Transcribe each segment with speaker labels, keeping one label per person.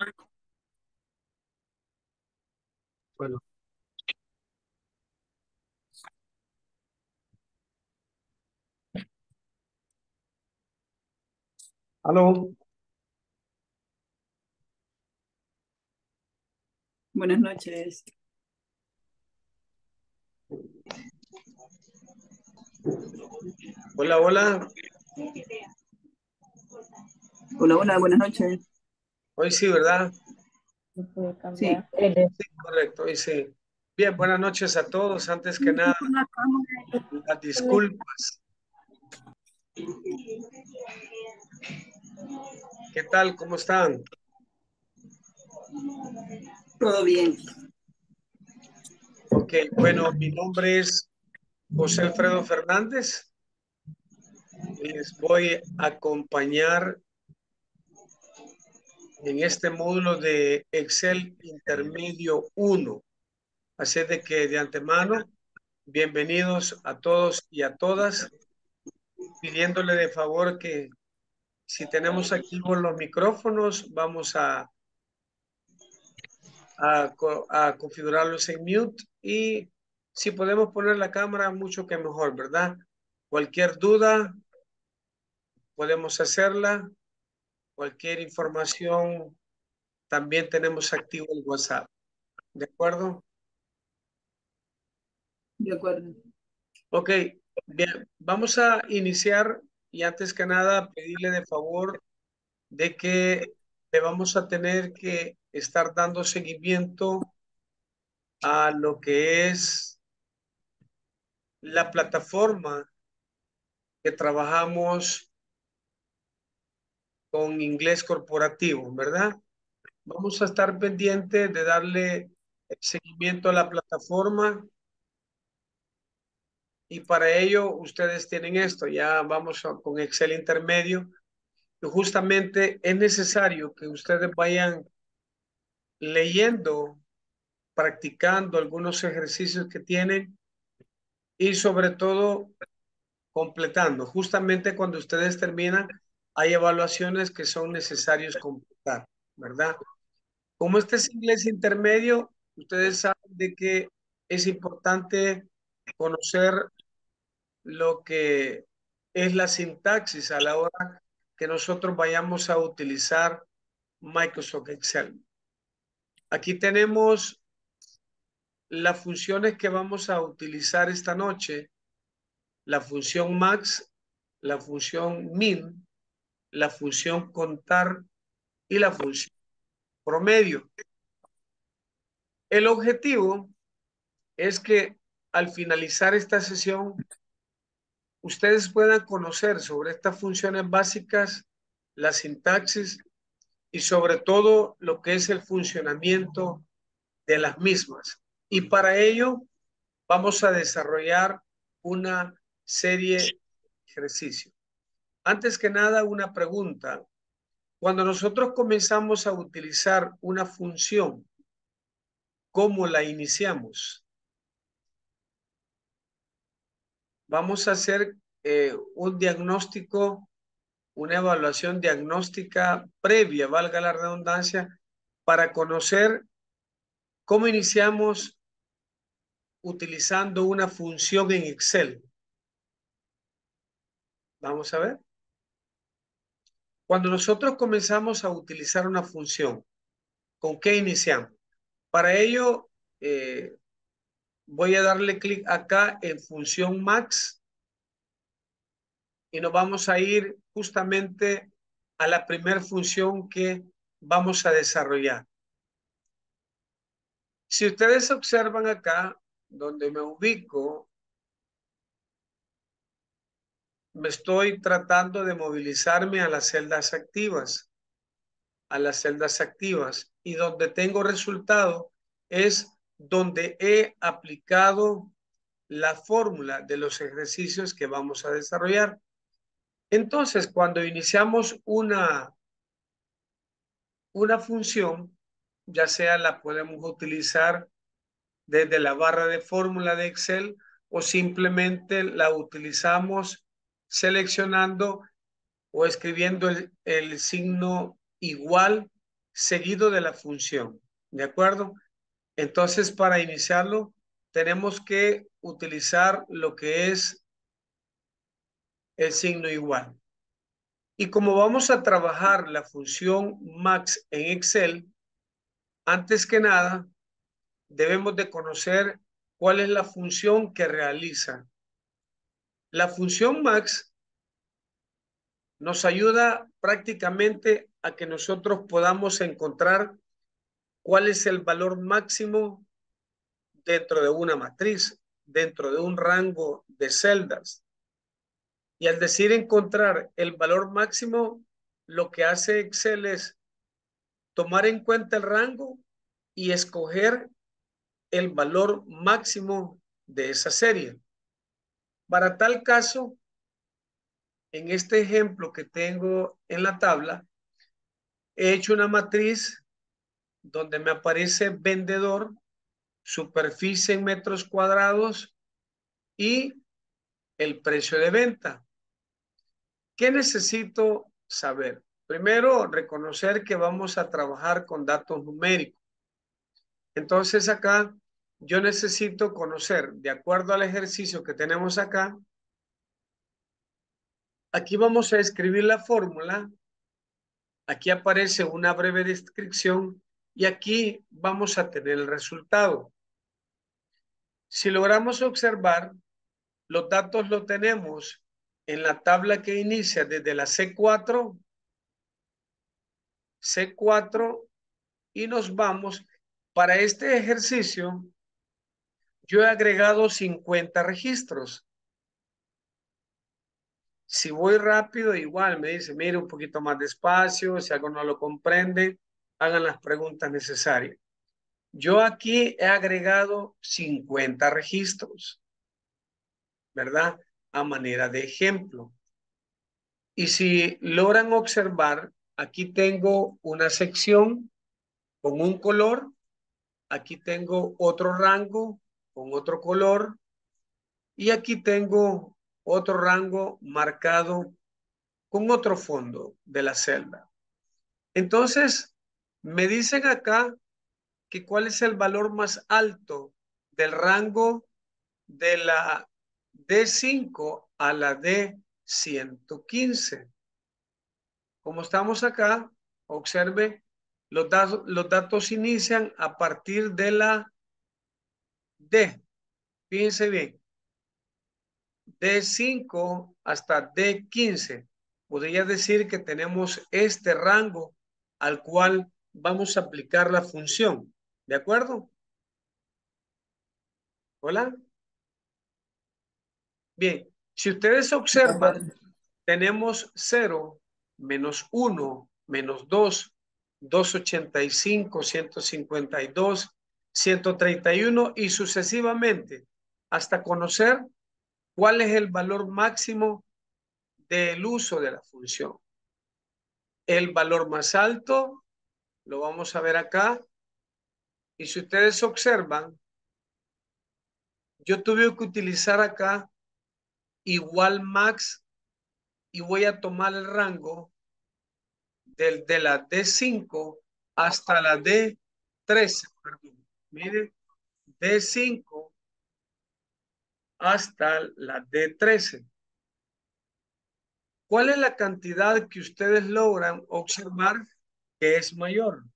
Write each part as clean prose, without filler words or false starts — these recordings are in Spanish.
Speaker 1: Bueno, aló.
Speaker 2: Buenas noches.
Speaker 1: Hola, hola.
Speaker 2: Hola, hola, buenas noches.
Speaker 1: Hoy sí, ¿verdad?
Speaker 2: Sí,
Speaker 1: Sí, correcto, hoy sí. Bien, buenas noches a todos. Antes que nada, las disculpas. ¿Qué tal? ¿Cómo están?
Speaker 2: todo bien.
Speaker 1: Ok, bueno, mi nombre es José Alfredo Fernández. Les voy a acompañar en este módulo de Excel Intermedio uno. Así es de que de antemano, bienvenidos a todos y a todas, pidiéndole de favor que si tenemos activos los micrófonos, vamos a configurarlos en mute y si podemos poner la cámara, mucho que mejor, ¿verdad? Cualquier duda, podemos hacerla. Cualquier información, también tenemos activo el WhatsApp. ¿De acuerdo?
Speaker 2: De acuerdo.
Speaker 1: Ok, bien, vamos a iniciar y antes que nada pedirle de favor de que le vamos a tener que estar dando seguimiento a lo que es la plataforma que trabajamos con inglés corporativo, ¿verdad? Vamos a estar pendientes de darle seguimiento a la plataforma y para ello ustedes tienen esto, ya vamos con Excel intermedio y justamente es necesario que ustedes vayan leyendo, practicando algunos ejercicios que tienen y sobre todo completando. Justamente cuando ustedes terminan, hay evaluaciones que son necesarios completar, ¿verdad? Como este es inglés intermedio, ustedes saben de que es importante conocer lo que es la sintaxis a la hora que nosotros vayamos a utilizar Microsoft Excel. Aquí tenemos las funciones que vamos a utilizar esta noche, la función max, la función min, la función contar y la función promedio. El objetivo es que al finalizar esta sesión, ustedes puedan conocer sobre estas funciones básicas, la sintaxis y sobre todo lo que es el funcionamiento de las mismas. Y para ello vamos a desarrollar una serie de ejercicios. Antes que nada, una pregunta. Cuando nosotros comenzamos a utilizar una función, ¿cómo la iniciamos? Vamos a hacer un diagnóstico, una evaluación diagnóstica previa, valga la redundancia, para conocer cómo iniciamos utilizando una función en Excel. Vamos a ver. Cuando nosotros comenzamos a utilizar una función, ¿con qué iniciamos? Para ello, voy a darle clic acá en función max y nos vamos a ir justamente a la primera función que vamos a desarrollar. Si ustedes observan acá, donde me ubico, me estoy tratando de movilizarme a las celdas activas, y donde tengo resultado es donde he aplicado la fórmula de los ejercicios que vamos a desarrollar. Entonces, cuando iniciamos una función, ya sea la podemos utilizar desde la barra de fórmula de Excel o simplemente la utilizamos seleccionando o escribiendo el signo igual seguido de la función. ¿De acuerdo? Entonces, para iniciarlo, tenemos que utilizar lo que es el signo igual. Y como vamos a trabajar la función max en Excel, antes que nada, debemos de conocer cuál es la función que realiza. La función max nos ayuda prácticamente a que nosotros podamos encontrar cuál es el valor máximo dentro de una matriz, dentro de un rango de celdas. Y al decir encontrar el valor máximo, lo que hace Excel es tomar en cuenta el rango y escoger el valor máximo de esa serie. Para tal caso, en este ejemplo que tengo en la tabla, he hecho una matriz donde me aparece vendedor, superficie en metros cuadrados y el precio de venta. ¿Qué necesito saber? Primero, reconocer que vamos a trabajar con datos numéricos. Entonces acá yo necesito conocer, de acuerdo al ejercicio que tenemos acá, aquí vamos a escribir la fórmula, aquí aparece una breve descripción y aquí vamos a tener el resultado. Si logramos observar, los datos los tenemos en la tabla que inicia desde la C4 y nos vamos. Para este ejercicio, yo he agregado 50 registros. Si voy rápido, igual me dice, mire un poquito más despacio, si algo no lo comprende, hagan las preguntas necesarias. Yo aquí he agregado 50 registros, ¿verdad? A manera de ejemplo. Y si logran observar, aquí tengo una sección con un color, aquí tengo otro rango con otro color y aquí tengo otro rango marcado con otro fondo de la celda. Entonces, me dicen acá que cuál es el valor más alto del rango de la D5 a la D115. Como estamos acá, observe, los datos inician a partir de la D. Fíjense bien, D5 hasta D15. Podría decir que tenemos este rango al cual vamos a aplicar la función. ¿De acuerdo? ¿Hola? Bien, si ustedes
Speaker 2: De
Speaker 1: observan,
Speaker 2: acuerdo.
Speaker 1: tenemos 0, menos 1, menos 2, 285, 152, 131 y sucesivamente hasta conocer cuál es el valor máximo del uso de la función. El valor más alto lo vamos a ver acá. Y si ustedes observan, yo tuve que utilizar acá igual max y voy a tomar el rango de la D5 hasta la D13. Perdón. Miren, D5 hasta la D13. ¿Cuál es la cantidad que ustedes logran observar que es mayor?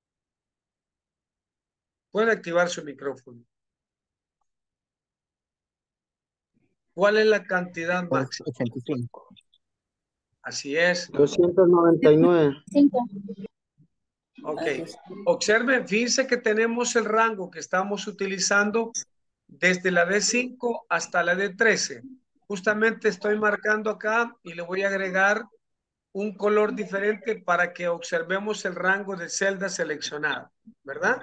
Speaker 1: Pueden activar su micrófono. ¿Cuál es la cantidad máxima?
Speaker 3: 85.
Speaker 1: Así es.
Speaker 3: 299.
Speaker 2: 5.
Speaker 1: Ok. Observen, fíjense que tenemos el rango que estamos utilizando desde la D5 hasta la D13. Justamente estoy marcando acá y le voy a agregar un color diferente para que observemos el rango de celdas seleccionadas, ¿verdad?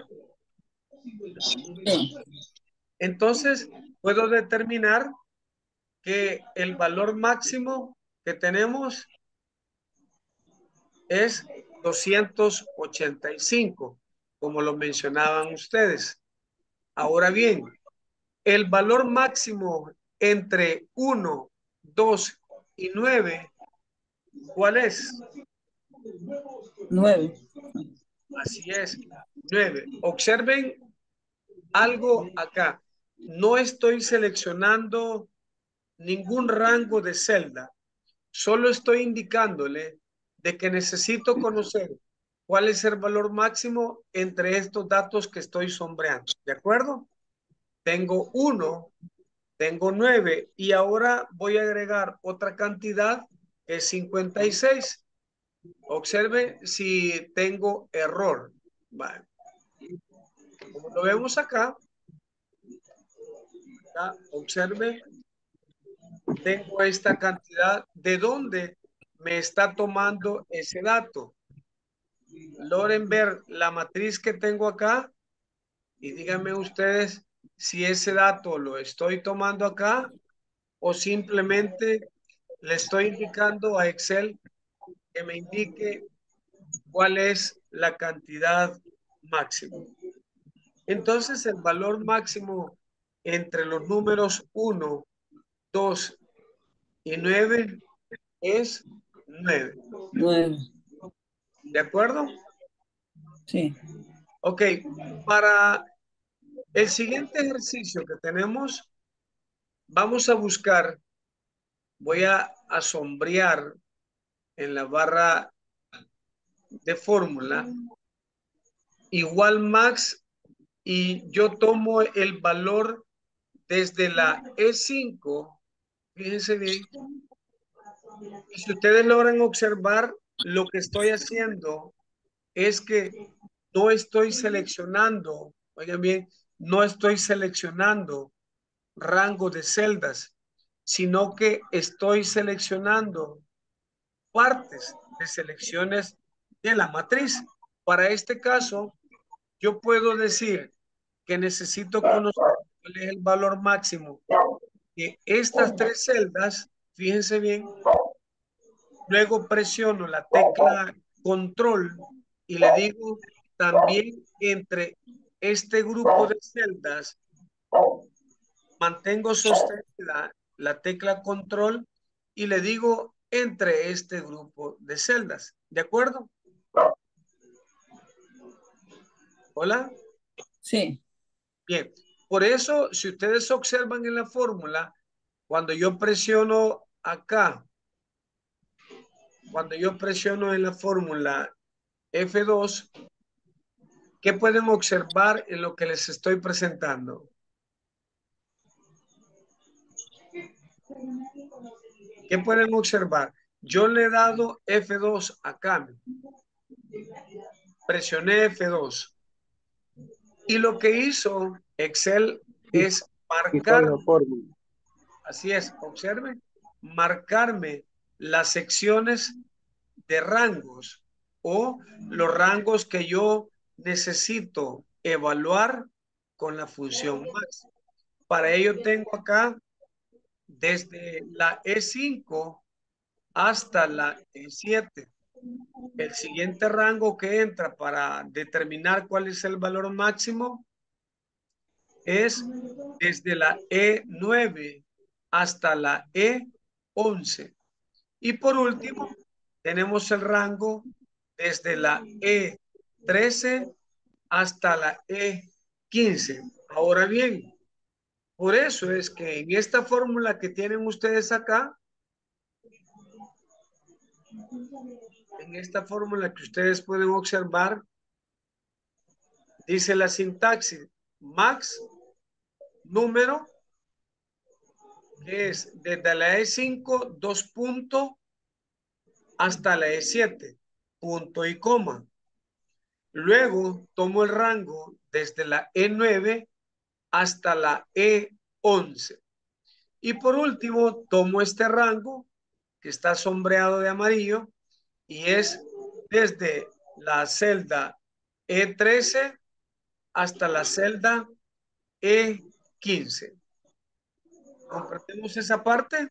Speaker 2: Sí.
Speaker 1: Entonces, puedo determinar que el valor máximo que tenemos es 285, como lo mencionaban ustedes. Ahora bien, el valor máximo entre 1, 2 y 9, ¿cuál es?
Speaker 2: 9.
Speaker 1: Así es, 9. Observen algo acá. No estoy seleccionando ningún rango de celda. Solo estoy indicándole de que necesito conocer cuál es el valor máximo entre estos datos que estoy sombreando. ¿De acuerdo? Tengo 1, tengo 9 y ahora voy a agregar otra cantidad que es 56. Observe si tengo error. Vale. Como lo vemos acá, observe, tengo esta cantidad. ¿De dónde me está tomando ese dato? Logren ver la matriz que tengo acá y díganme ustedes si ese dato lo estoy tomando acá o simplemente le estoy indicando a Excel que me indique cuál es la cantidad máxima. Entonces el valor máximo entre los números 1, 2 y 9 es 9.
Speaker 2: 9.
Speaker 1: ¿De acuerdo?
Speaker 2: Sí.
Speaker 1: Ok, para el siguiente ejercicio que tenemos, vamos a buscar, voy a sombrear en la barra de fórmula igual max y yo tomo el valor desde la E5, fíjense bien, y si ustedes logran observar, lo que estoy haciendo es que no estoy seleccionando, oigan bien, no estoy seleccionando rango de celdas, sino que estoy seleccionando partes de selecciones de la matriz. Para este caso, yo puedo decir que necesito conocer cuál es el valor máximo de estas tres celdas. Fíjense bien, luego presiono la tecla control y le digo también entre este grupo de celdas, mantengo sostenida la tecla control y le digo entre este grupo de celdas. ¿De acuerdo? Hola.
Speaker 2: Sí.
Speaker 1: Bien. Por eso, si ustedes observan en la fórmula, cuando yo presiono acá, cuando yo presiono en la fórmula F2, ¿qué pueden observar en lo que les estoy presentando? ¿Qué pueden observar? Yo le he dado F2 acá. Presioné F2. Y lo que hizo Excel es marcar,
Speaker 3: la fórmula.
Speaker 1: así es, observe, marcarme las secciones de rangos o los rangos que yo necesito evaluar con la función max. Para ello tengo acá desde la E5 hasta la E7. El siguiente rango que entra para determinar cuál es el valor máximo es desde la E9 hasta la E11. Y por último, tenemos el rango desde la E13 hasta la E15. Ahora bien, por eso es que en esta fórmula que tienen ustedes acá, en esta fórmula que ustedes pueden observar, dice la sintaxis max número, que es desde la E5, 2 puntos, hasta la E7, punto y coma. Luego tomo el rango desde la E9 hasta la E11. Y por último, tomo este rango que está sombreado de amarillo y es desde la celda E13 hasta la celda E15. ¿Comprendemos esa parte?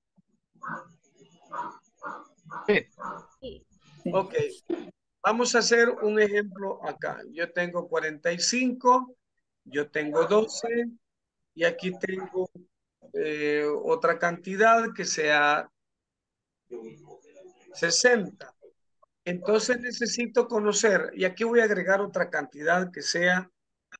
Speaker 4: Sí.
Speaker 1: Ok. Vamos a hacer un ejemplo acá. Yo tengo 45, yo tengo 12 y aquí tengo otra cantidad que sea 60. Entonces necesito conocer, y aquí voy a agregar otra cantidad que sea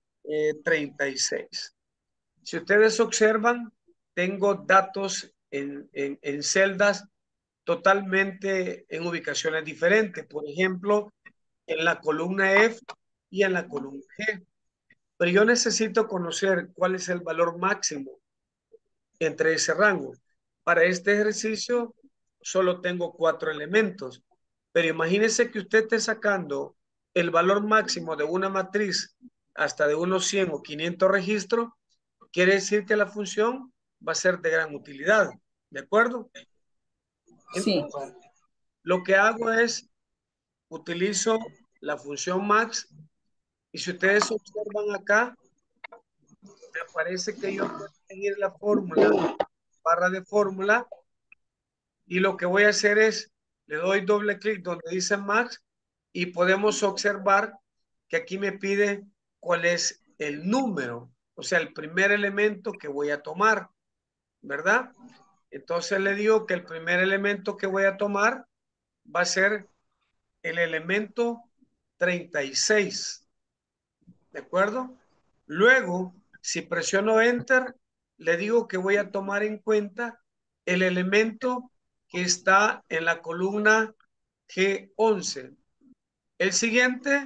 Speaker 1: 36. Si ustedes observan, tengo datos en celdas totalmente en ubicaciones diferentes. Por ejemplo, en la columna F y en la columna G. Pero yo necesito conocer cuál es el valor máximo entre ese rango. Para este ejercicio solo tengo 4 elementos, pero imagínese que usted esté sacando el valor máximo de una matriz hasta de unos 100 o 500 registros, quiere decir que la función va a ser de gran utilidad, ¿de acuerdo?
Speaker 2: Sí,
Speaker 1: Entonces, lo que hago es, utilizo la función max, y si ustedes observan acá, me parece que yo puedo seguir la fórmula, barra de fórmula, y lo que voy a hacer es, le doy doble clic donde dice max y podemos observar que aquí me pide cuál es el número, o sea, el primer elemento que voy a tomar, ¿verdad? Entonces le digo que el primer elemento que voy a tomar va a ser el elemento 36, ¿de acuerdo? Luego, si presiono Enter, le digo que voy a tomar en cuenta el elemento que está en la columna G11. El siguiente,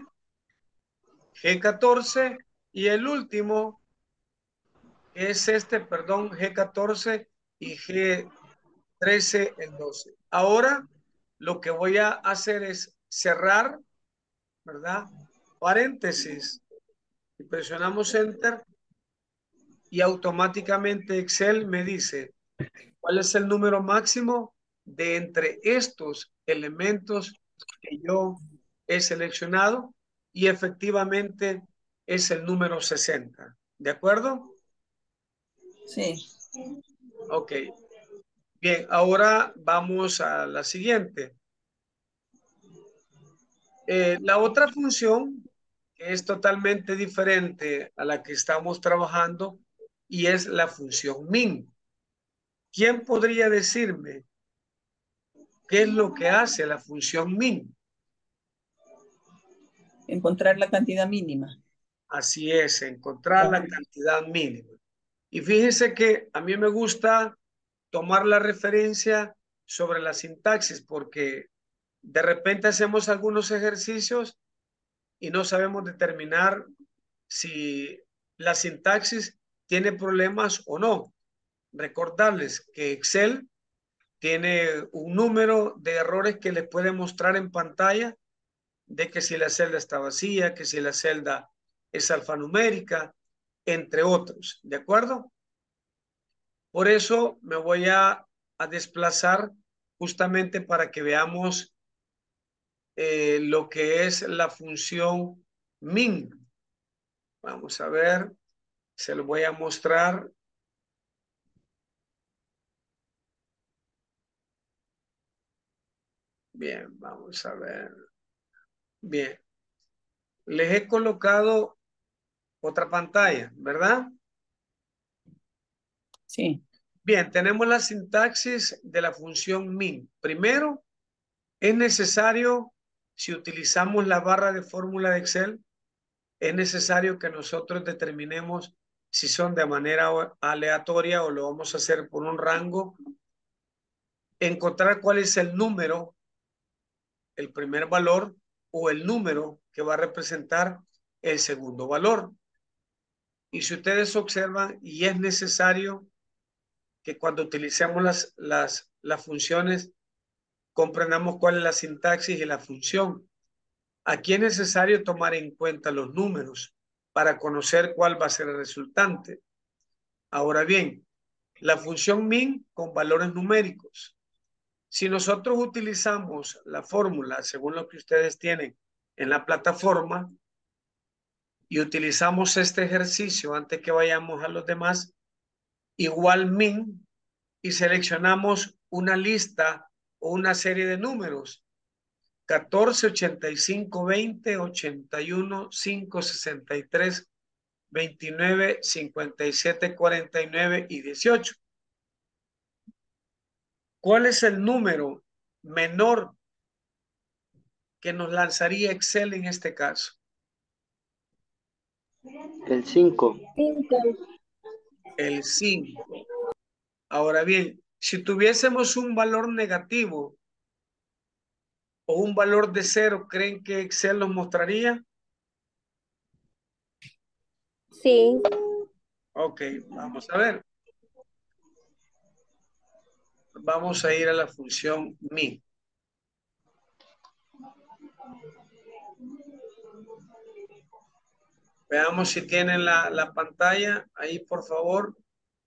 Speaker 1: G14, y el último es este, perdón, G14 y G13, el 12. Ahora, lo que voy a hacer es cerrar, ¿verdad? Paréntesis, y presionamos Enter, y automáticamente Excel me dice cuál es el número máximo de entre estos elementos que yo he seleccionado, y efectivamente es el número 60. ¿De acuerdo?
Speaker 2: sí,
Speaker 1: Ok. Bien, ahora vamos a la siguiente. La otra función es totalmente diferente a la que estamos trabajando y es la función min. ¿Quién podría decirme qué es lo que hace la función min?
Speaker 2: encontrar la cantidad mínima.
Speaker 1: Así es, encontrar la cantidad mínima. Y fíjense que a mí me gusta tomar la referencia sobre la sintaxis porque de repente hacemos algunos ejercicios y no sabemos determinar si la sintaxis tiene problemas o no. Recordarles que Excel tiene un número de errores que les puede mostrar en pantalla, de que si la celda está vacía, que si la celda es alfanumérica, entre otros, ¿de acuerdo? Por eso me voy a desplazar justamente para que veamos lo que es la función min. Vamos a ver, se lo voy a mostrar. Bien, vamos a ver. Bien, les he colocado otra pantalla, ¿verdad?
Speaker 2: Sí,
Speaker 1: Bien, tenemos la sintaxis de la función min. Primero, es necesario, si utilizamos la barra de fórmula de Excel, es necesario que nosotros determinemos si son de manera aleatoria o lo vamos a hacer por un rango, encontrar cuál es el número, el primer valor, o el número que va a representar el segundo valor. Y si ustedes observan, y es necesario que cuando utilicemos las funciones, comprendamos cuál es la sintaxis y la función. Aquí es necesario tomar en cuenta los números para conocer cuál va a ser el resultante. Ahora bien, la función min con valores numéricos. Si nosotros utilizamos la fórmula según lo que ustedes tienen en la plataforma y utilizamos este ejercicio antes que vayamos a los demás, igual min, y seleccionamos una lista o una serie de números: 14, 85, 20, 81, 5, 63, 29, 57, 49 y 18. ¿Cuál es el número menor que nos lanzaría Excel en este caso?
Speaker 3: El 5.
Speaker 1: El 5. Ahora bien, si tuviésemos un valor negativo o un valor de 0, ¿creen que Excel nos mostraría?
Speaker 4: Sí.
Speaker 1: Ok, vamos a ver. Vamos a ir a la función min. Veamos si tienen la pantalla ahí, por favor.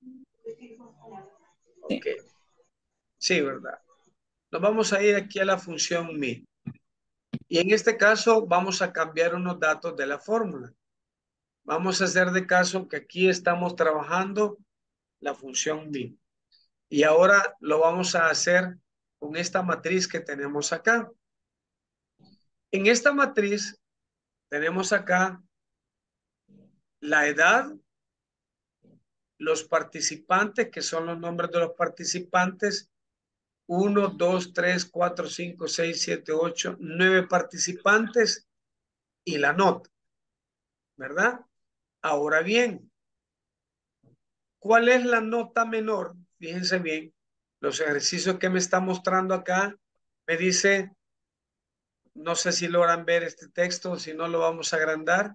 Speaker 1: Ok. Sí, ¿verdad? Nos vamos a ir aquí a la función min. Y en este caso vamos a cambiar unos datos de la fórmula. Vamos a hacer de caso que aquí estamos trabajando la función min. Y ahora lo vamos a hacer con esta matriz que tenemos acá. En esta matriz tenemos acá la edad, los participantes, que son los nombres de los participantes, 1, 2, 3, 4, 5, 6, 7, 8, 9 participantes y la nota, ¿verdad? Ahora bien, ¿cuál es la nota menor? Fíjense bien, los ejercicios que me está mostrando acá, me dice, no sé si logran ver este texto, si no lo vamos a agrandar.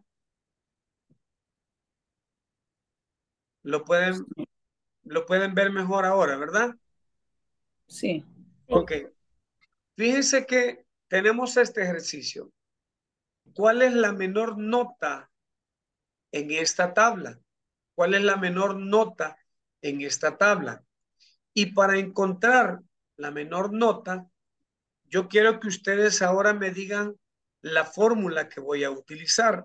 Speaker 1: Lo pueden ver mejor ahora, ¿verdad?
Speaker 2: Sí.
Speaker 1: Ok. Fíjense que tenemos este ejercicio. ¿Cuál es la menor nota en esta tabla? ¿Cuál es la menor nota en esta tabla? Y para encontrar la menor nota, yo quiero que ustedes ahora me digan la fórmula que voy a utilizar.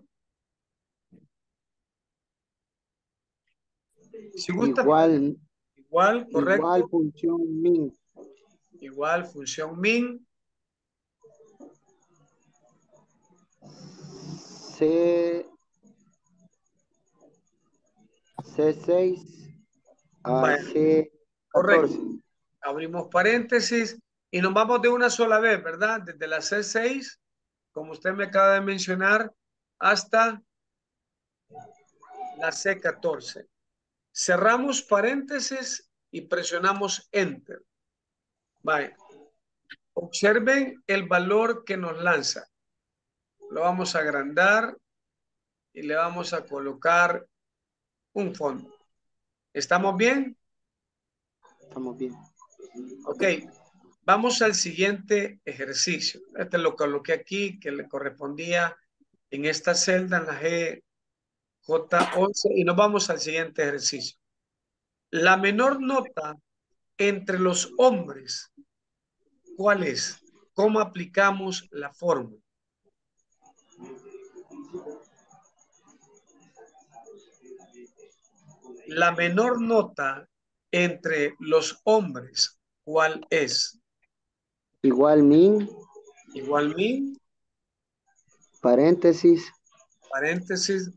Speaker 1: Si gusta, igual, correcto.
Speaker 3: Igual función min.
Speaker 1: Igual, función min.
Speaker 3: C6 a
Speaker 1: Vaya,
Speaker 3: C14.
Speaker 1: correcto. Abrimos paréntesis y nos vamos de una sola vez, ¿verdad? Desde la C6, como usted me acaba de mencionar, hasta la C14. Cerramos paréntesis y presionamos Enter. Vaya. Observen el valor que nos lanza. Lo vamos a agrandar y le vamos a colocar un fondo. ¿Estamos bien?
Speaker 3: Estamos bien.
Speaker 1: Ok. Vamos al siguiente ejercicio. Este lo coloqué aquí, que le correspondía en esta celda, en la GJ11, y nos vamos al siguiente ejercicio. La menor nota entre los hombres, ¿cuál es? ¿Cómo aplicamos la fórmula? La menor nota entre los hombres, ¿cuál es?
Speaker 3: Igual min,
Speaker 1: Igual min,
Speaker 3: paréntesis,
Speaker 1: paréntesis.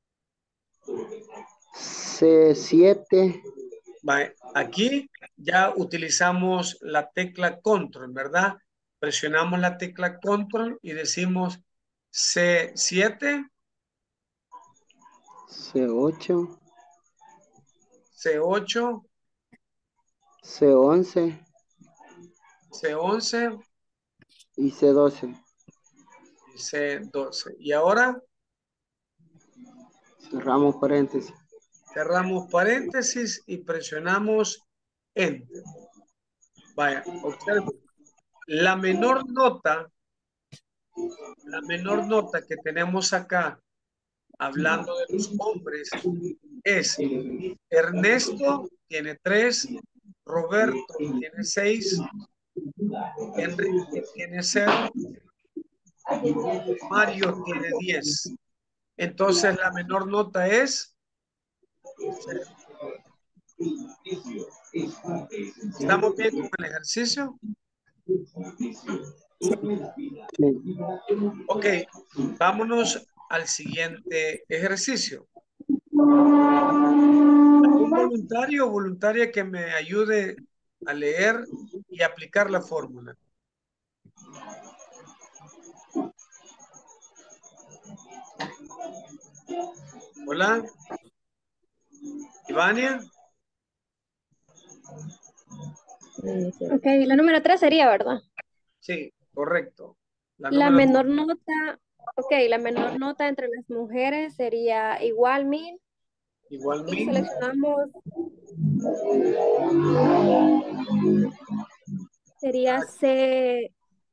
Speaker 3: C7.
Speaker 1: Aquí ya utilizamos la tecla control, ¿verdad? Presionamos la tecla control y decimos C7,
Speaker 3: C8,
Speaker 1: C8,
Speaker 3: C11
Speaker 1: C11
Speaker 3: y C12.
Speaker 1: y C12. Y ahora
Speaker 3: Cerramos paréntesis.
Speaker 1: cerramos paréntesis y presionamos Enter. Vaya, observe. La menor nota que tenemos acá, hablando de los hombres, es Ernesto tiene 3, Roberto tiene 6, Enrique tiene 0, Mario tiene 10. Entonces la menor nota es 0. ¿Estamos bien con el ejercicio?
Speaker 3: Sí.
Speaker 1: Ok, vámonos al siguiente ejercicio. Un voluntario o voluntaria que me ayude a leer y aplicar la fórmula. Hola, Ivania.
Speaker 4: Ok, la número 3 sería, ¿verdad?
Speaker 1: Sí, correcto. La
Speaker 4: La
Speaker 1: número
Speaker 4: menor nota, ok, la menor nota entre las mujeres sería igual 1000
Speaker 1: igual
Speaker 4: y
Speaker 1: mil.
Speaker 4: seleccionamos, sería C,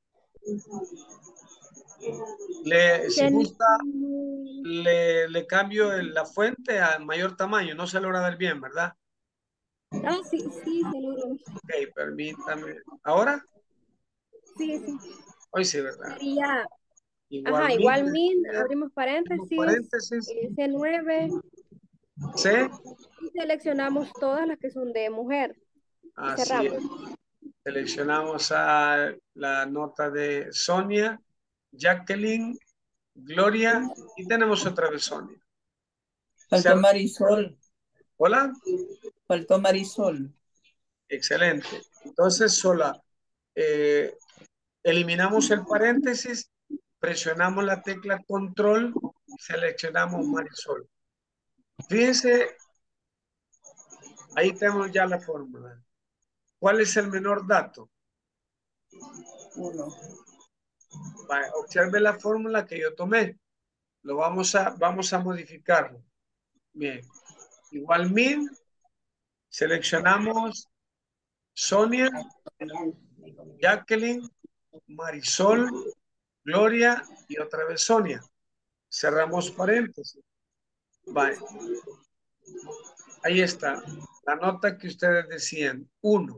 Speaker 1: Si
Speaker 4: C,
Speaker 1: gusta, le cambio la fuente a mayor tamaño. No se logra ver bien, ¿verdad?
Speaker 4: ah, sí, sí, se logró.
Speaker 1: Ok, permítame. ¿Ahora?
Speaker 4: Sí, sí,
Speaker 1: Hoy sí, ¿verdad?
Speaker 4: sería,
Speaker 1: Igual
Speaker 4: ajá,
Speaker 1: mil.
Speaker 4: igual 1000, abrimos
Speaker 1: Abrimos
Speaker 4: paréntesis,
Speaker 1: paréntesis.
Speaker 4: C9
Speaker 1: C.
Speaker 4: y seleccionamos todas las que son de mujer y
Speaker 1: Así es.
Speaker 4: cerramos.
Speaker 1: Seleccionamos a la nota de Sonia, Jacqueline, Gloria y tenemos otra vez Sonia.
Speaker 5: Faltó Marisol.
Speaker 1: Hola.
Speaker 5: Faltó Marisol.
Speaker 1: Excelente. Entonces, eliminamos el paréntesis, presionamos la tecla control, seleccionamos Marisol. Fíjense, ahí tenemos ya la fórmula. ¿Cuál es el menor dato?
Speaker 5: 1.
Speaker 1: Observe la fórmula que yo tomé. Vamos a modificarlo. Bien. Igual 1000. Seleccionamos Sonia, Jacqueline, Marisol, Gloria y otra vez Sonia. Cerramos paréntesis. Vale. Ahí está. La nota que ustedes decían. 1.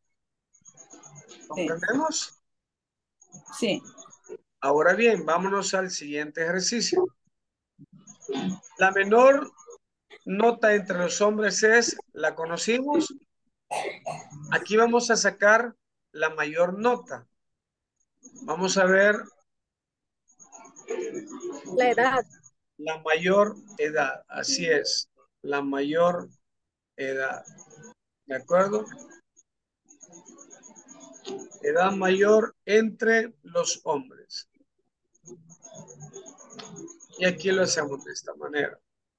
Speaker 5: Sí.
Speaker 1: ¿Comprendemos?
Speaker 5: Sí.
Speaker 1: Ahora bien, vámonos al siguiente ejercicio. La menor nota entre los hombres es, ¿la conocimos? Aquí vamos a sacar la mayor nota. Vamos a ver
Speaker 4: La edad,
Speaker 1: la mayor edad. Así es, la mayor edad. ¿De acuerdo? Edad mayor entre los hombres. Y aquí lo hacemos de esta manera.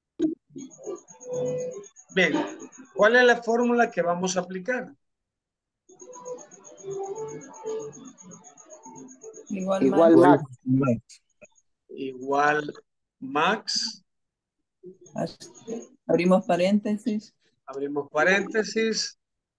Speaker 1: Bien, ¿cuál es la fórmula que vamos a aplicar?
Speaker 3: Igual Max.
Speaker 1: Igual max,
Speaker 5: Abrimos paréntesis
Speaker 1: abrimos paréntesis,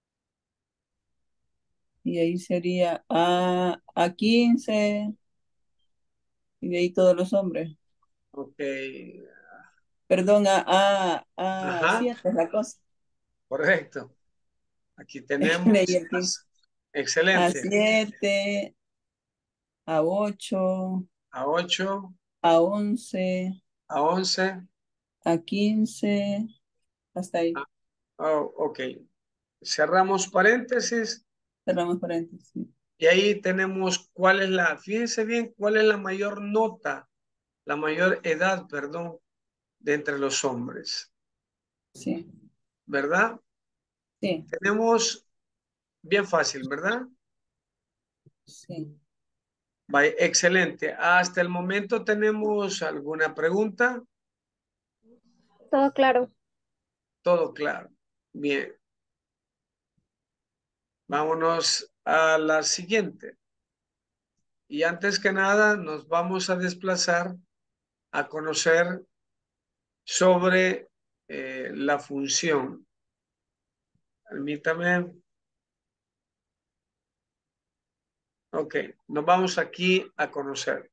Speaker 5: y ahí sería a 15 y de ahí todos los hombres.
Speaker 1: ok,
Speaker 5: Perdón, a
Speaker 1: ajá,
Speaker 5: 7 es la cosa.
Speaker 1: correcto. Aquí
Speaker 5: Es que leí
Speaker 1: tenemos,
Speaker 5: el 15. A
Speaker 1: excelente,
Speaker 5: 7, a 8,
Speaker 1: a 8,
Speaker 5: a 11,
Speaker 1: a 11,
Speaker 5: a 15, hasta ahí.
Speaker 1: ok. Cerramos paréntesis
Speaker 5: Cerramos paréntesis.
Speaker 1: y ahí tenemos fíjense bien, cuál es la mayor nota, la mayor edad, perdón, de entre los hombres,
Speaker 5: Sí,
Speaker 1: ¿verdad?
Speaker 5: sí,
Speaker 1: Tenemos bien fácil, ¿verdad?
Speaker 5: sí.
Speaker 1: Vaya, excelente. Hasta el momento tenemos alguna pregunta.
Speaker 4: todo claro.
Speaker 1: Todo claro. Bien. Vámonos a la siguiente. Y antes que nada, nos vamos a desplazar a conocer sobre la función. Permítame. Ok, nos vamos aquí a conocer.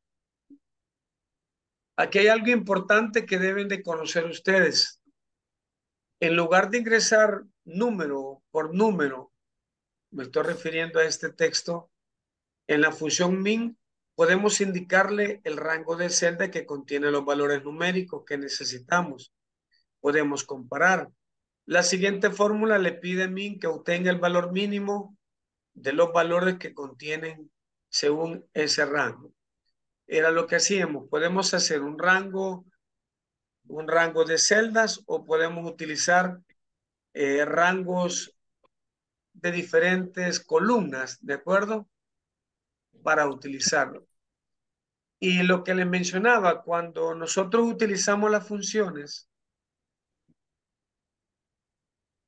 Speaker 1: Aquí hay algo importante que deben de conocer ustedes. En lugar de ingresar número por número, me estoy refiriendo a este texto, en la función min podemos indicarle el rango de celda que contiene los valores numéricos que necesitamos. Podemos comparar. La siguiente fórmula le pide a min que obtenga el valor mínimo de los valores que contienen según ese rango. Era lo que hacíamos. Podemos hacer un rango de celdas o podemos utilizar rangos de diferentes columnas, ¿de acuerdo? Para utilizarlo. Y lo que les mencionaba, cuando nosotros utilizamos las funciones,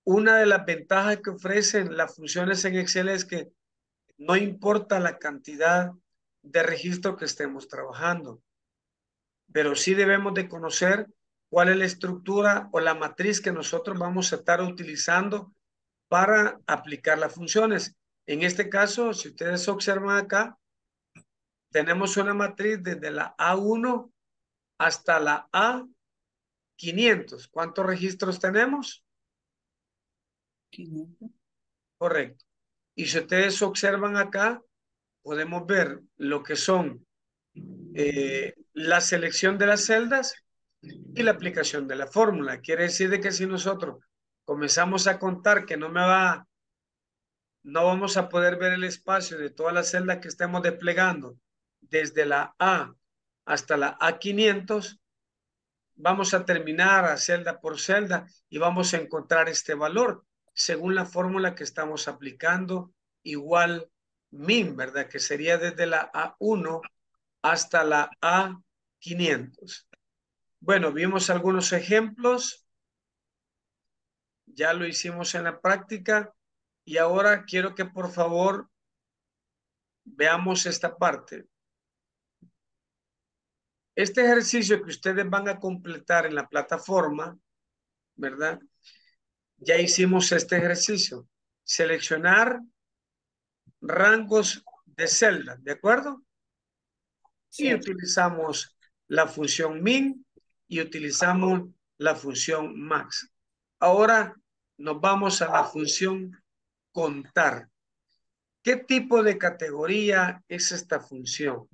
Speaker 1: una de las ventajas que ofrecen las funciones en Excel es que no importa la cantidad de registro que estemos trabajando, pero sí debemos de conocer cuál es la estructura o la matriz que nosotros vamos a estar utilizando para aplicar las funciones. En este caso, si ustedes observan acá, tenemos una matriz desde la A1 hasta la A500. ¿Cuántos registros tenemos?
Speaker 5: 500.
Speaker 1: Correcto. Y si ustedes observan acá, podemos ver lo que son la selección de las celdas y la aplicación de la fórmula. Quiere decir de que si nosotros comenzamos a contar que no vamos a poder ver el espacio de todas las celdas que estemos desplegando desde la A hasta la A500, vamos a terminar a celda por celda y vamos a encontrar este valor según la fórmula que estamos aplicando, igual min, ¿verdad? Que sería desde la A1 hasta la A500. Bueno, vimos algunos ejemplos, ya lo hicimos en la práctica y ahora quiero que por favor veamos esta parte. Este ejercicio que ustedes van a completar en la plataforma, ¿verdad? Ya hicimos este ejercicio. Seleccionar rangos de celda, ¿de acuerdo?
Speaker 2: Sí.
Speaker 1: Y utilizamos la función min y utilizamos la función max. Ahora nos vamos a la función contar. ¿Qué tipo de categoría es esta función?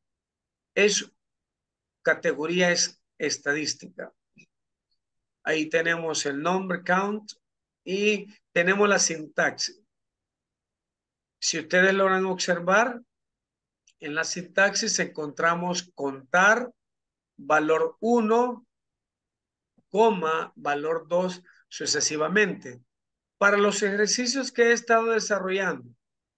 Speaker 1: Categoría es estadística. Ahí tenemos el nombre count y tenemos la sintaxis. Si ustedes logran observar, en la sintaxis encontramos contar, valor 1, coma, valor 2, sucesivamente. Para los ejercicios que he estado desarrollando,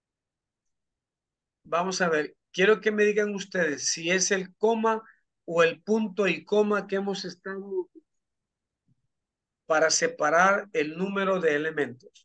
Speaker 1: vamos a ver, quiero que me digan ustedes si es el coma o el punto y coma que hemos estado para separar el número de elementos.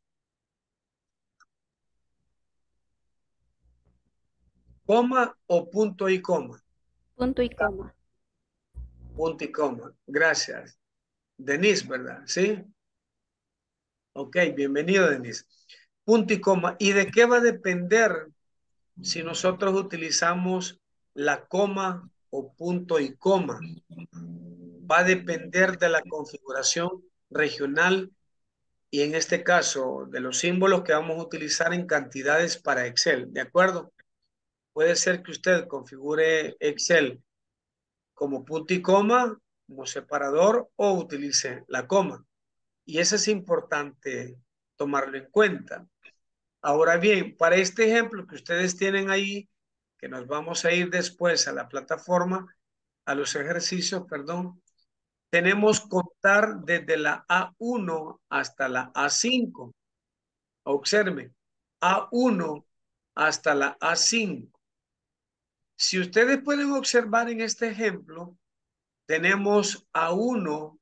Speaker 1: ¿Coma o punto y coma?
Speaker 4: Punto y coma.
Speaker 1: Punto y coma. Gracias. Denise, ¿verdad? ¿Sí? Ok, bienvenido, Denise. Punto y coma. ¿Y de qué va a depender si nosotros utilizamos la coma o punto y coma? Va a depender de la configuración regional y en este caso de los símbolos que vamos a utilizar en cantidades para Excel, ¿de acuerdo? Puede ser que usted configure Excel como punto y coma, como separador o utilice la coma. Y eso es importante tomarlo en cuenta. Ahora bien, para este ejemplo que ustedes tienen ahí, que nos vamos a ir después a la plataforma, a los ejercicios, perdón, tenemos contar desde la A1 hasta la A5. Observe, A1 hasta la A5. Si ustedes pueden observar en este ejemplo, tenemos A1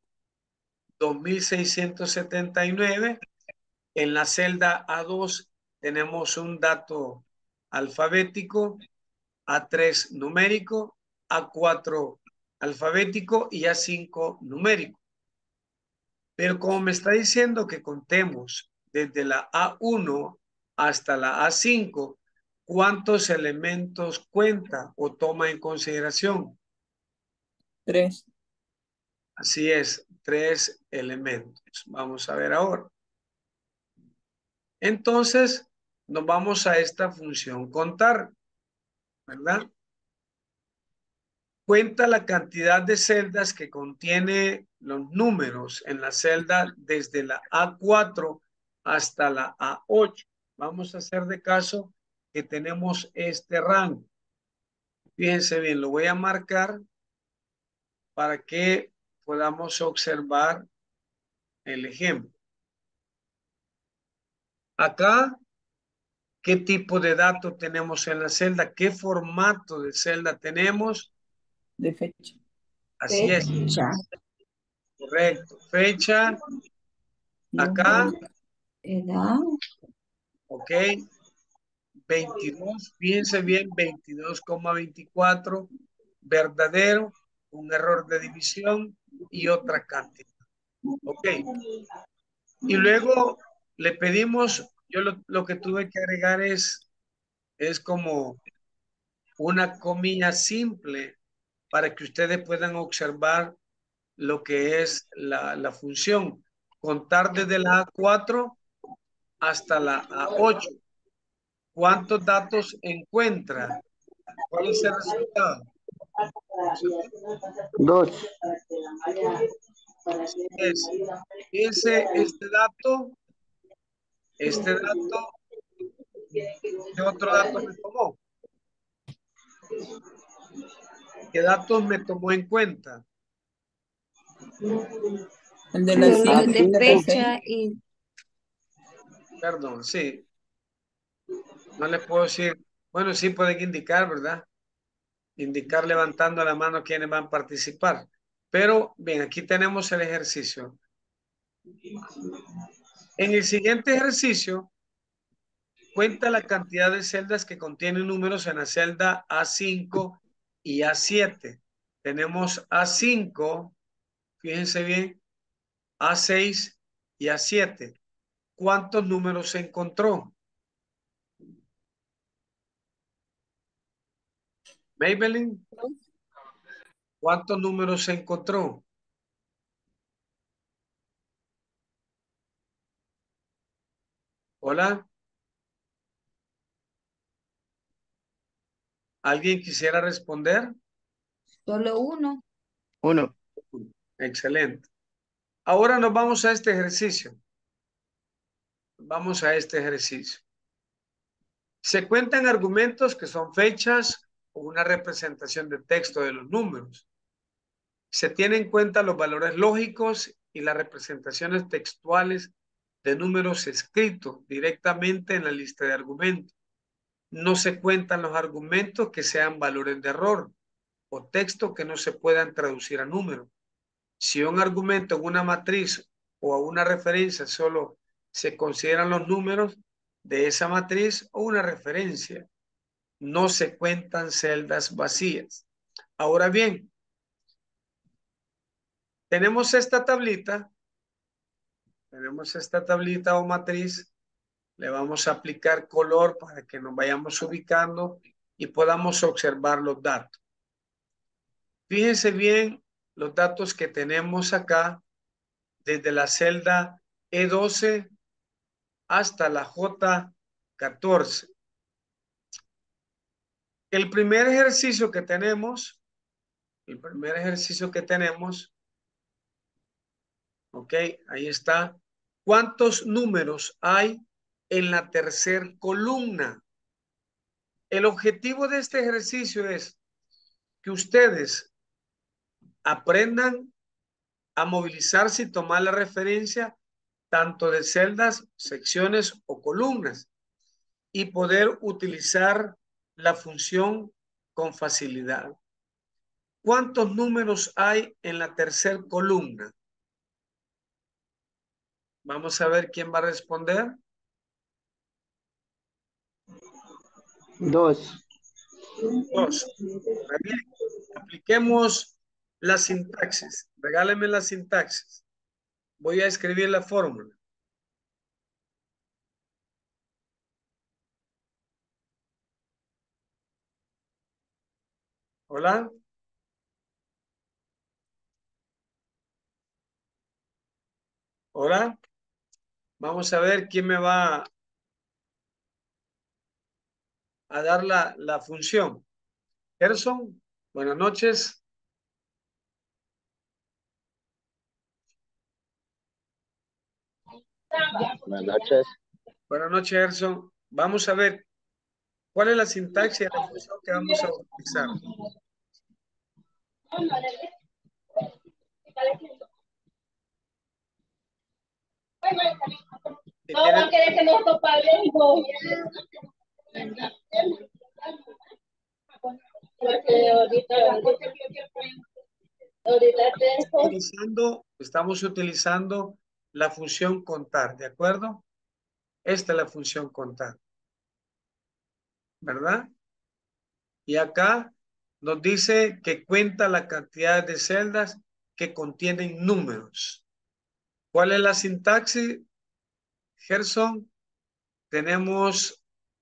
Speaker 1: 2679. En la celda A2 tenemos un dato alfabético, A3 numérico, A4 alfabético y A5 numérico. Pero como me está diciendo que contemos desde la A1 hasta la A5, ¿cuántos elementos cuenta o toma en consideración?
Speaker 5: 3.
Speaker 1: Así es, 3 elementos. Vamos a ver ahora. Entonces, nos vamos a esta función contar, ¿verdad? Cuenta la cantidad de celdas que contiene los números en la celda desde la A4 hasta la A8. Vamos a hacer de caso que tenemos este rango. Fíjense bien, lo voy a marcar para que podamos observar el ejemplo. Acá, ¿qué tipo de datos tenemos en la celda? ¿Qué formato de celda tenemos?
Speaker 5: De fecha.
Speaker 1: Así es,
Speaker 2: Fecha.
Speaker 1: correcto. Fecha.
Speaker 5: Y un
Speaker 1: Acá
Speaker 5: valor.
Speaker 3: Edad.
Speaker 1: Ok. 22, fíjense bien, 22,24, verdadero, un error de división y otra cantidad. Ok. Y luego le pedimos, yo lo que tuve que agregar es como una comilla simple para que ustedes puedan observar lo que es la función. Contar desde la A4 hasta la A8. ¿Cuántos datos encuentra? ¿Cuál es el resultado? Vamos a ver.
Speaker 2: 2.
Speaker 1: Fíjense, este dato, ¿qué otro dato me tomó? ¿Qué datos me tomó en cuenta?
Speaker 5: El de las
Speaker 3: Los de
Speaker 5: 5,
Speaker 3: fecha y
Speaker 1: Perdón, sí. No les puedo decir. Bueno, sí pueden indicar, ¿verdad? Indicar levantando la mano quienes van a participar. Pero, bien, aquí tenemos el ejercicio. En el siguiente ejercicio, cuenta la cantidad de celdas que contienen números en la celda A5 y A7. Tenemos A5, fíjense bien, A6 y A7. ¿Cuántos números se encontró? Maybelline, ¿cuántos números se encontró? Hola, ¿alguien quisiera responder?
Speaker 3: solo uno.
Speaker 2: 1.
Speaker 1: Excelente. Ahora nos vamos a este ejercicio. Vamos a este ejercicio. Se cuentan argumentos que son fechas o una representación de texto de los números. Se tienen en cuenta los valores lógicos y las representaciones textuales de números escritos directamente en la lista de argumentos. No se cuentan los argumentos que sean valores de error o textos que no se puedan traducir a números. Si un argumento en una matriz o a una referencia solo se consideran los números de esa matriz o una referencia, no se cuentan celdas vacías. Ahora bien, tenemos esta tablita o matriz, le vamos a aplicar color para que nos vayamos ubicando y podamos observar los datos. Fíjense bien los datos que tenemos acá desde la celda E12 hasta la J14. El primer ejercicio que tenemos, ok, ahí está. ¿Cuántos números hay en la tercera columna? El objetivo de este ejercicio es que ustedes aprendan a movilizarse y tomar la referencia tanto de celdas, secciones o columnas y poder utilizar la función con facilidad. ¿Cuántos números hay en la tercera columna? Vamos a ver quién va a responder.
Speaker 2: 2.
Speaker 1: 2. Muy bien. Apliquemos la sintaxis. Regáleme la sintaxis. Voy a escribir la fórmula. Hola. Hola. Vamos a ver quién me va a dar la función. Gerson, buenas noches.
Speaker 2: Buenas noches.
Speaker 1: Buenas noches, Gerson. Vamos a ver cuál es la sintaxis de la función que vamos a utilizar. Si tienen- estamos utilizando la función contar, ¿de acuerdo? Esta es la función contar, ¿verdad? Y acá nos dice que cuenta la cantidad de celdas que contienen números. ¿Cuál es la sintaxis, Gerson? Tenemos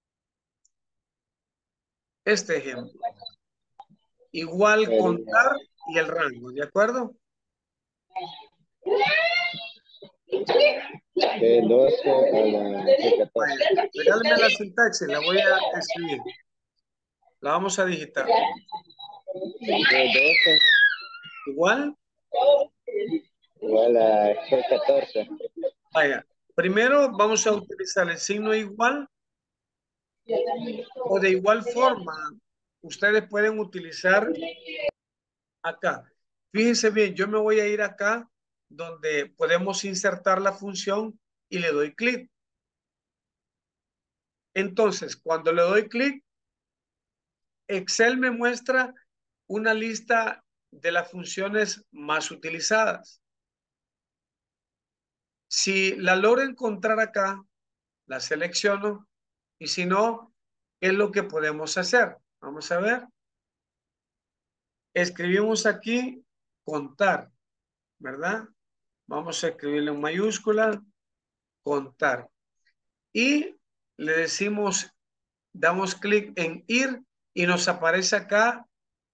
Speaker 1: este ejemplo. Igual contar y el rango, ¿de acuerdo?
Speaker 2: De 12 a la
Speaker 1: Vaya,
Speaker 2: 14.
Speaker 1: regálame la sintaxis, la voy a escribir. La vamos a digitar.
Speaker 2: De 12
Speaker 1: Igual,
Speaker 2: igual a G14.
Speaker 1: vaya. Primero vamos a utilizar el signo igual o de igual forma. Ustedes pueden utilizar acá. Fíjense bien, yo me voy a ir acá donde podemos insertar la función y le doy clic. Entonces, cuando le doy clic, Excel me muestra una lista de las funciones más utilizadas. Si la logro encontrar acá, la selecciono y si no, ¿qué es lo que podemos hacer? Vamos a ver. Escribimos aquí contar, ¿verdad? Vamos a escribirle en mayúscula, contar. Y le decimos, damos clic en ir y nos aparece acá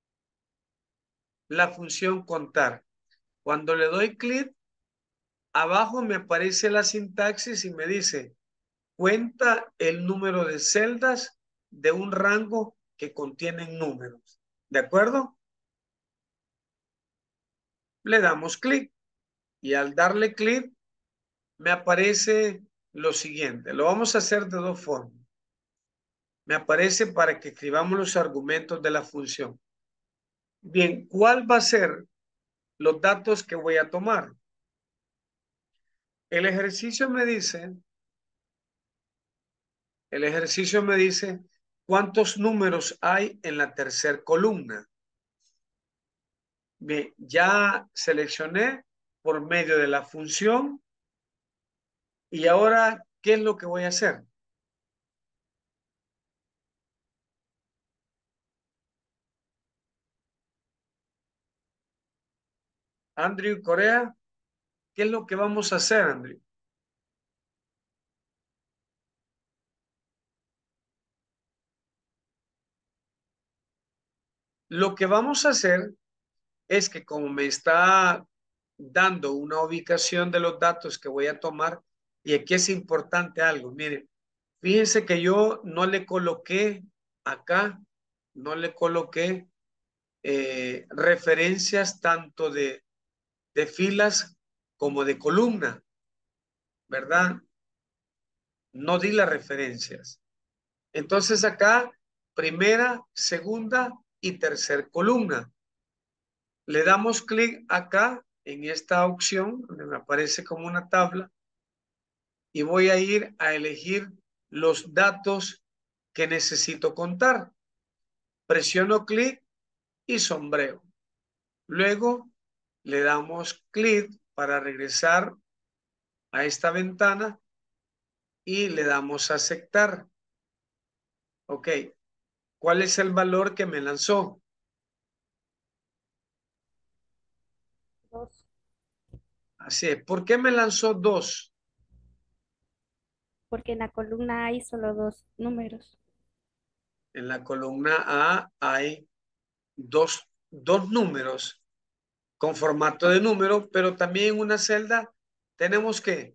Speaker 1: la función contar. Cuando le doy clic, abajo me aparece la sintaxis y me dice, cuenta el número de celdas de un rango que contienen números. ¿De acuerdo? Le damos clic y al darle clic me aparece lo siguiente. Lo vamos a hacer de dos formas. Me aparece para que escribamos los argumentos de la función. Bien, ¿cuál va a ser los datos que voy a tomar? El ejercicio me dice cuántos números hay en la tercera columna. Bien, ya seleccioné por medio de la función y ahora, ¿qué es lo que voy a hacer? Andrew Corea, ¿qué es lo que vamos a hacer, Andrew? Lo que vamos a hacer es que como me está dando una ubicación de los datos que voy a tomar, y aquí es importante algo, miren, fíjense que yo no le coloqué acá, no le coloqué referencias tanto de filas como de columna, ¿verdad? No di las referencias. Entonces acá, primera, segunda y tercer columna. Le damos clic acá en esta opción, donde me aparece como una tabla, y voy a ir a elegir los datos que necesito contar. Presiono clic y sombreo. Luego le damos clic para regresar a esta ventana y le damos a aceptar. Ok, ¿cuál es el valor que me lanzó?
Speaker 4: 2.
Speaker 1: Así es. ¿Por qué me lanzó 2?
Speaker 4: Porque en la columna hay solo 2 números.
Speaker 1: En la columna A hay dos números con formato de número, pero también en una celda tenemos que,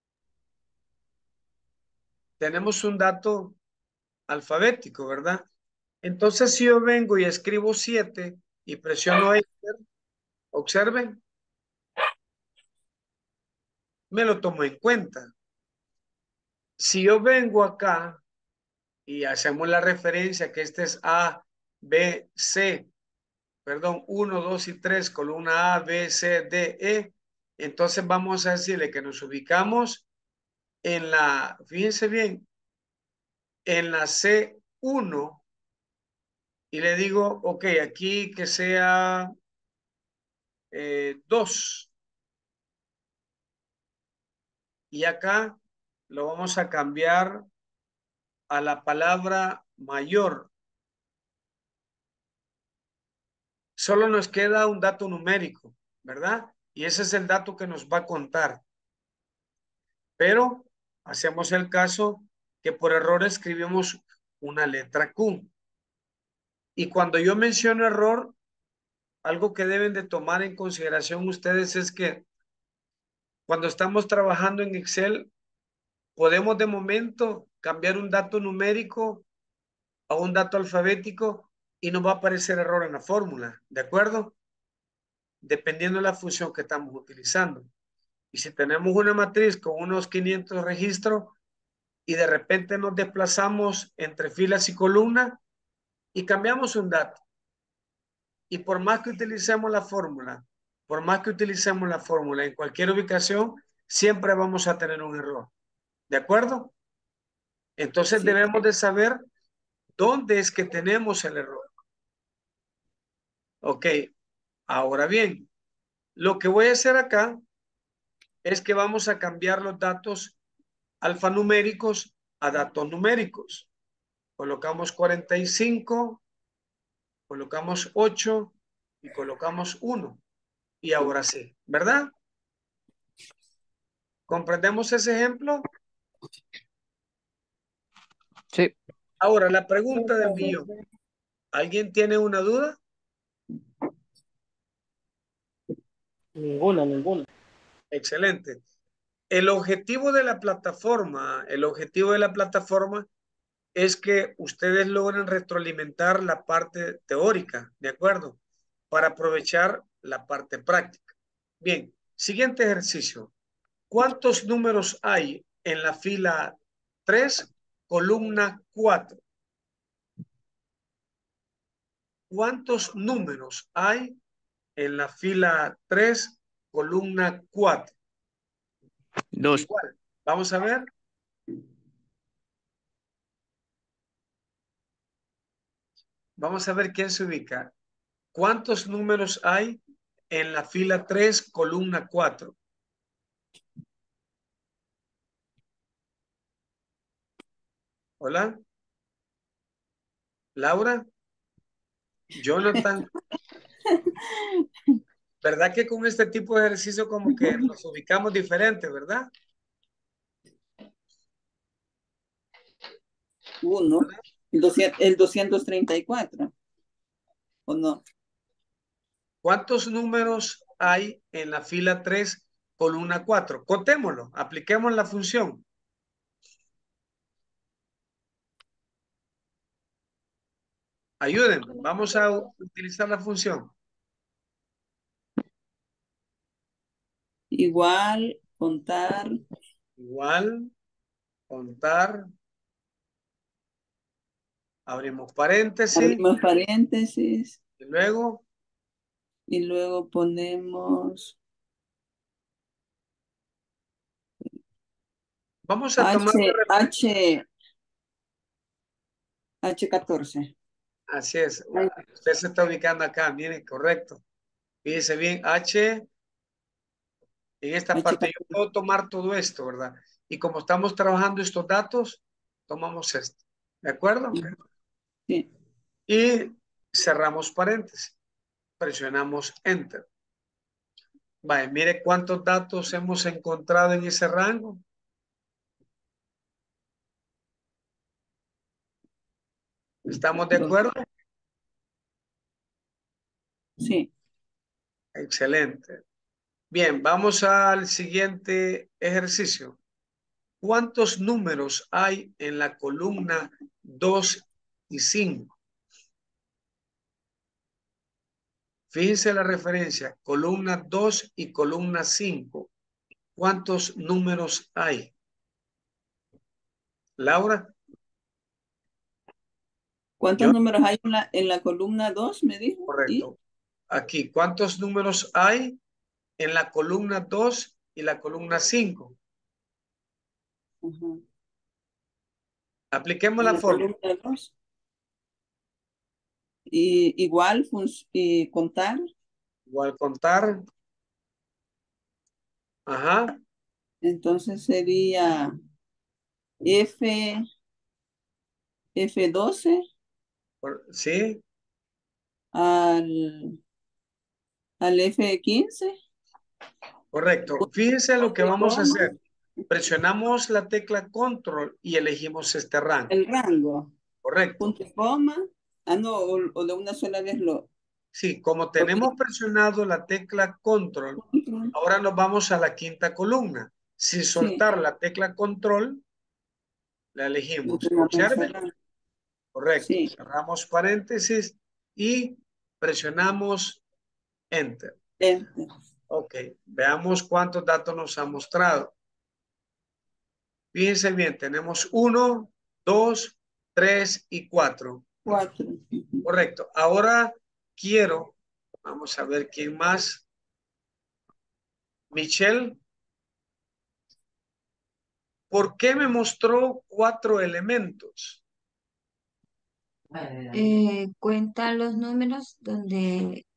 Speaker 1: tenemos un dato alfabético, ¿verdad? Entonces, si yo vengo y escribo 7 y presiono Enter, observen, me lo tomo en cuenta. Si yo vengo acá y hacemos la referencia que este es A, B, C, perdón, 1, 2 y 3, columna A, B, C, D, E, entonces vamos a decirle que nos ubicamos en la, fíjense bien, en la C1 y le digo, ok, aquí que sea 2 y acá lo vamos a cambiar a la palabra mayor. Solo nos queda un dato numérico, ¿verdad? Y ese es el dato que nos va a contar. Pero hacemos el caso que por error escribimos una letra Q. Y cuando yo menciono error, algo que deben de tomar en consideración ustedes es que cuando estamos trabajando en Excel, podemos de momento cambiar un dato numérico a un dato alfabético y nos va a aparecer error en la fórmula, ¿de acuerdo? Dependiendo de la función que estamos utilizando. Y si tenemos una matriz con unos 500 registros y de repente nos desplazamos entre filas y columnas y cambiamos un dato, y por más que utilicemos la fórmula, en cualquier ubicación, siempre vamos a tener un error. ¿De acuerdo? Entonces
Speaker 5: Sí.
Speaker 1: debemos de saber dónde es que tenemos el error. Ok, ahora bien, lo que voy a hacer acá es que vamos a cambiar los datos alfanuméricos a datos numéricos. Colocamos 45, colocamos 8 y colocamos 1. Y ahora sí, ¿verdad? ¿Comprendemos ese ejemplo?
Speaker 6: Sí.
Speaker 1: Ahora, la pregunta del millón. ¿Alguien tiene una duda?
Speaker 6: Ninguna, ninguna.
Speaker 1: Excelente. El objetivo de la plataforma es que ustedes logren retroalimentar la parte teórica, ¿de acuerdo? Para aprovechar la parte práctica. Bien, siguiente ejercicio. ¿Cuántos números hay en la fila 3, columna 4? ¿Cuántos números hay en la fila 3, columna 4?
Speaker 6: 2.
Speaker 1: Igual. Vamos a ver. Vamos a ver quién se ubica. ¿Cuántos números hay en la fila 3, columna 4? Hola. Laura. Jonathan. ¿Verdad que con este tipo de ejercicio como que nos ubicamos diferente, verdad?
Speaker 5: Uno. El 234. ¿O no?
Speaker 1: ¿Cuántos números hay en la fila 3, columna 4? Contémoslo, apliquemos la función. Ayúdenme, vamos a utilizar la función.
Speaker 5: Igual, contar.
Speaker 1: Igual, contar. Abrimos paréntesis.
Speaker 5: Abrimos paréntesis.
Speaker 1: Y
Speaker 5: luego ponemos
Speaker 1: vamos a tomar
Speaker 5: H14.
Speaker 1: Así es. Usted se está ubicando acá, miren, correcto. Fíjese bien, H. En esta parte yo puedo tomar todo esto, ¿verdad? Y como estamos trabajando estos datos, tomamos esto. ¿De acuerdo?
Speaker 5: Sí.
Speaker 1: Y cerramos paréntesis. Presionamos Enter. Vale, mire cuántos datos hemos encontrado en ese rango. ¿Estamos de acuerdo?
Speaker 5: Sí.
Speaker 1: Excelente. Bien, vamos al siguiente ejercicio. ¿Cuántos números hay en la columna 2 y 5? Fíjense la referencia, columna 2 y columna 5. ¿Cuántos números hay? Laura.
Speaker 5: ¿Cuántos números hay en la columna 2, me dijo?
Speaker 1: Correcto. Aquí, ¿cuántos números hay en la columna 2 y la columna 5? Apliquemos la fórmula.
Speaker 5: Y igual contar.
Speaker 1: Igual contar. Ajá.
Speaker 5: Entonces sería F, F12
Speaker 1: ¿Sí?
Speaker 5: al, al F15.
Speaker 1: Correcto. Fíjense lo que
Speaker 5: Punto y
Speaker 1: vamos a
Speaker 5: coma,
Speaker 1: hacer. Presionamos la tecla control y elegimos este rango.
Speaker 5: el rango.
Speaker 1: Correcto.
Speaker 5: Punto y coma. Ah, no, o de una sola vez lo.
Speaker 1: Sí, como
Speaker 5: Ok.
Speaker 1: tenemos presionado la tecla control, ahora nos vamos a la quinta columna. Sin
Speaker 5: Sí,
Speaker 1: soltar la tecla control, la
Speaker 5: lo
Speaker 1: elegimos.
Speaker 5: tenemos
Speaker 1: Observen.
Speaker 5: cerrado.
Speaker 1: Correcto.
Speaker 5: Sí,
Speaker 1: Cerramos paréntesis y presionamos Enter.
Speaker 5: enter.
Speaker 1: Ok. Veamos cuántos datos nos ha mostrado. Fíjense bien, tenemos 1, 2, 3 y 4.
Speaker 5: 4.
Speaker 1: Correcto. Ahora quiero, vamos a ver quién más. Michelle, ¿por qué me mostró 4 elementos?
Speaker 3: Cuenta los números donde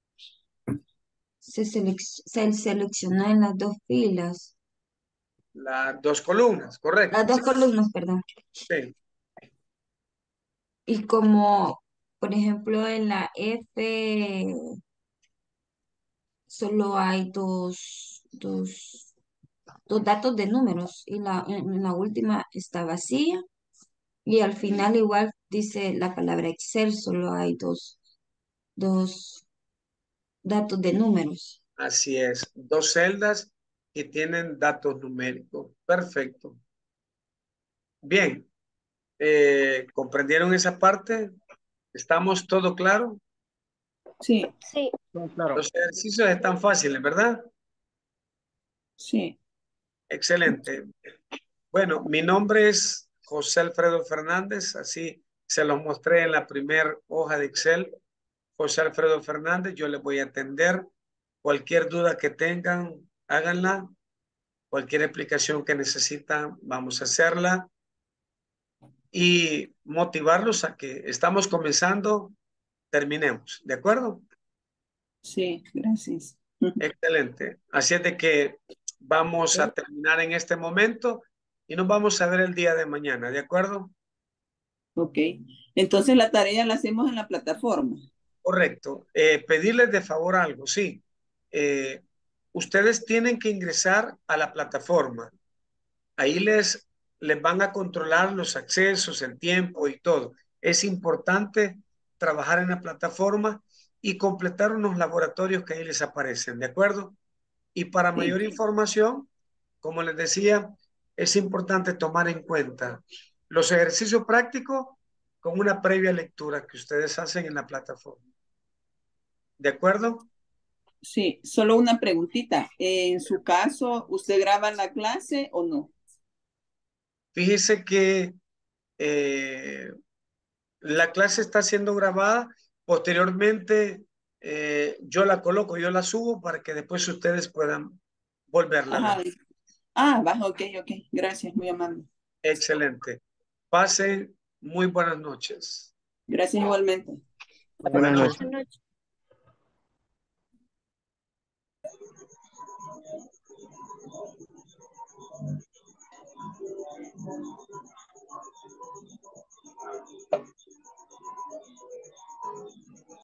Speaker 3: se seleccionó en las dos filas,
Speaker 1: Las 2 columnas,
Speaker 3: las
Speaker 1: correcto.
Speaker 3: dos columnas, perdón.
Speaker 1: Sí,
Speaker 3: Y como, por ejemplo, en la F solo hay dos datos de números y en la última está vacía y al final igual dice la palabra Excel, solo hay dos datos de números.
Speaker 1: así es. 2 celdas que tienen datos numéricos. Perfecto. Bien, ¿comprendieron esa parte? ¿Estamos todo claro?
Speaker 5: Sí,
Speaker 4: Sí,
Speaker 6: Claro.
Speaker 1: Los ejercicios están fáciles, ¿verdad?
Speaker 5: sí.
Speaker 1: Excelente. Bueno, mi nombre es José Alfredo Fernández, así se los mostré en la primera hoja de Excel. José Alfredo Fernández, yo les voy a atender. Cualquier duda que tengan, háganla. Cualquier explicación que necesitan, vamos a hacerla. Y motivarlos a que estamos comenzando, terminemos. ¿De acuerdo?
Speaker 5: Sí, gracias.
Speaker 1: Excelente. Así es de que vamos a terminar en este momento y nos vamos a ver el día de mañana. ¿De acuerdo?
Speaker 5: Ok. Entonces la tarea la hacemos en la plataforma.
Speaker 1: Correcto. Pedirles de favor algo, sí. Eh, Ustedes tienen que ingresar a la plataforma. Ahí les van a controlar los accesos, el tiempo y todo. Es importante trabajar en la plataforma y completar unos laboratorios que ahí les aparecen, ¿de acuerdo? Y para
Speaker 5: Sí,
Speaker 1: mayor información, como les decía, es importante tomar en cuenta los ejercicios prácticos con una previa lectura que ustedes hacen en la plataforma. ¿De acuerdo?
Speaker 5: sí. Solo una preguntita. En su caso, ¿usted graba la clase o no?
Speaker 1: Fíjese que eh, la clase está siendo grabada. Posteriormente, yo la coloco, yo la subo para que después ustedes puedan volverla a ver.
Speaker 5: Ajá. Ah, va, ok, ok. Gracias, muy amable.
Speaker 1: Excelente. Pasen muy buenas noches.
Speaker 5: Gracias igualmente.
Speaker 6: Buenas noches.
Speaker 4: buenas noches.